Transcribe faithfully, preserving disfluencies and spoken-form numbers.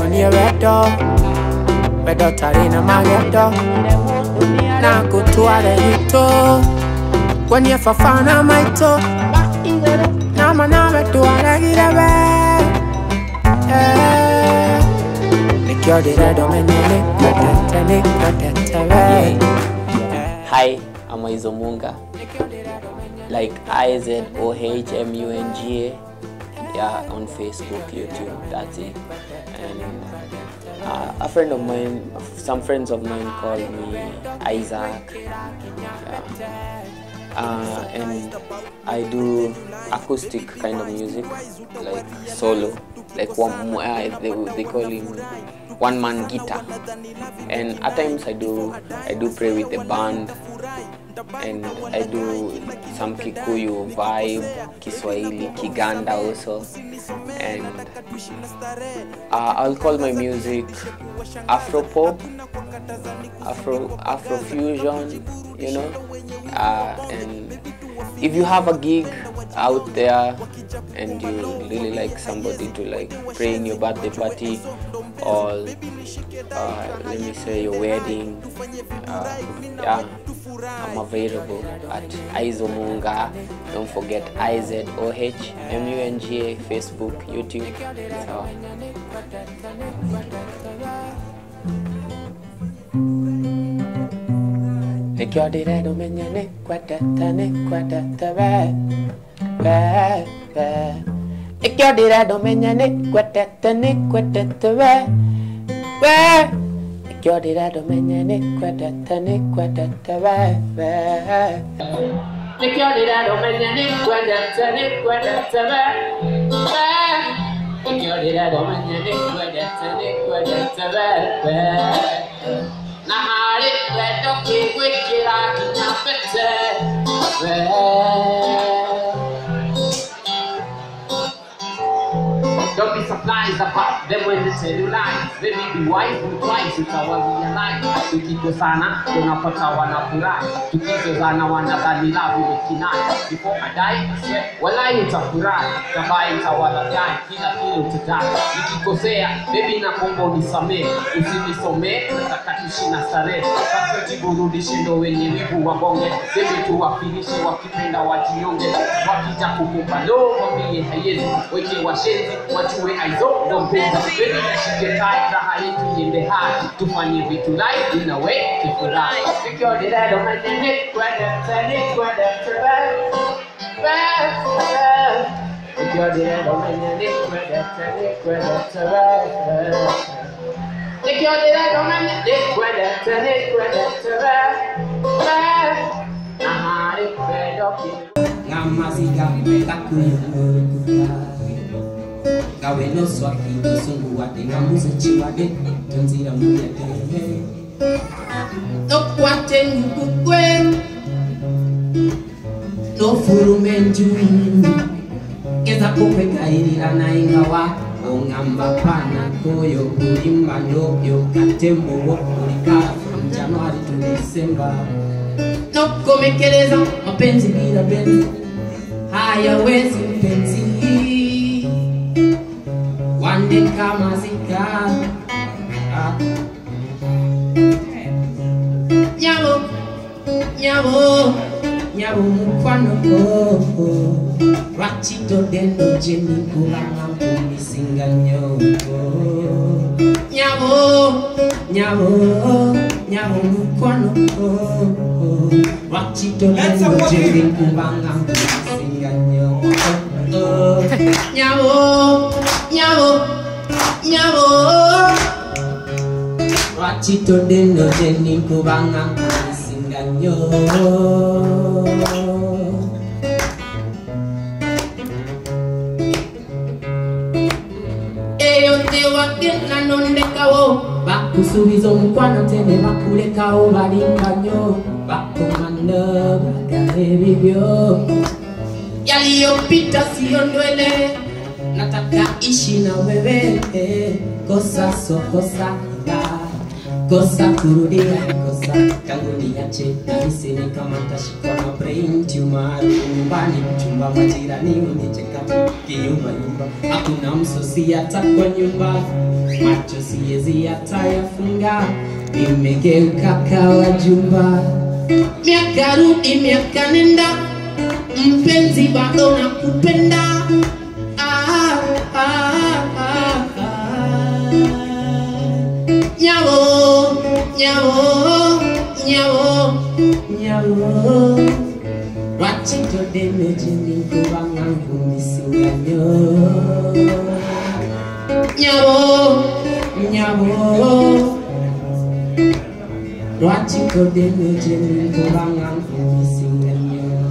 when you redo. Redo tarina magedo. Na kutua de hito. When you fafana maito. Na maname tuwa de girebe. Nikyo de redo menyele. Kwetete ni kwetete we. Hi, I'm Izomunga. Like I Z O H M U N G A. Yeah, on Facebook, YouTube, that's it. And uh, a friend of mine, some friends of mine call me Isaac. Yeah. Uh, and I do acoustic kind of music, like solo, like one. Uh, they they call him one man guitar. And at times I do I do play with a band. And I do some Kikuyu vibe, Kiswahili, Kiganda also, and uh, I'll call my music Afro pop, Afro Afro fusion, you know. Uh, and if you have a gig out there and you really like somebody to like play in your birthday party or uh, let me say your wedding, uh, yeah. I'm available at Izomunga. Don't forget I Z O H M U N G A, Facebook, YouTube. So. Nikyo diredo menyane kwatata ne kwatata be be be. Nikyo diredo menyane kwatata ne kwatata be be. Yo dirado menyane kwatata ne kwatata be be. Yo dirado menyane kwatata ne kwatata be be. Yo dirado menyane kwatata ne kwatata be be. Na hali leto kiwikira kinyapete be. Don't be surprised about them when they tell you lies. Baby, be wise, be wise, utawarealize. Tukikosana, tunapata wanafurahi. Tukizozana wanadhani love imekinai. Before I die, I swear, walai utafurahi. Tabai utawalagai, kila kile utadai. Nikikosea, baby naomba unisamee. Usinisomee, nataka tuishi na starehe. Sasa jiburudishe ndo wenye wivu wabonge. Baby tuwafilishe wakipenda wajionge. Wakija kukupa lo, wambie hayezi. Weke washenzi, wachue aizo ndo mpenzi. Baby nishike tight, raha yetu iende hadi. Tufanye vitu live, in a way, kifurahi. Nikyo diredo menyane kwatata ne kwatata be be. Nikyo diredo menyane kwatata ne kwatata be. Nikyo diredo menyane kwatata ne kwatata be. Nahari kwedo kino Ngamazika kakuyukuka Gawe no swaki sungu wate ngamuze chiwade tunzira muyate No kwate ngukwe No furumenju Eza kope kairi anaingawa Ongamba pana koyo kulimba nyoyo Katembo wokulika from January to December No komekeleza mapenzi bila benzi Hayawezi mpenzi Wande kama zika Nyabo Nyabo Nyabo mukwano koko Rachito dendo jeni kulanga mpumi singa nyoko Nyabo Nyabo Nyabo mukwano koko Rachito dendo jeni kulanga mpumi singa nyoko Nyabo Nyabo Nyabo Rachito dendo jeni kulanga mpumi singa nyoko Wakena nondekao Bakusubizo mkwano tene bakulekao balinganyo Bakomanda bakaribibyo Yaliyopita siyo ndwele Nataka ishi na wewe Kosa so kosa Kosa kurudia kosa Tangu niache Nahisini kama tashikwa na brain tumor Nyumbani mchumba majirani unicheka Kiyumba yumba Hakuna msosi hata kwa nyumba macho siwezi hata yafunga, nimegeuka kawa jumba. Miaka rudi miaka nenda, mpenzi bado nakupenda. Ah, ah, ah, ah. Nyawo, nyawo, nyawo, nyawo. Wachito deme jini kubanga kumisinganyo. Nyawo, nyawo. Wachito deme jini kubanga kumisinganyo.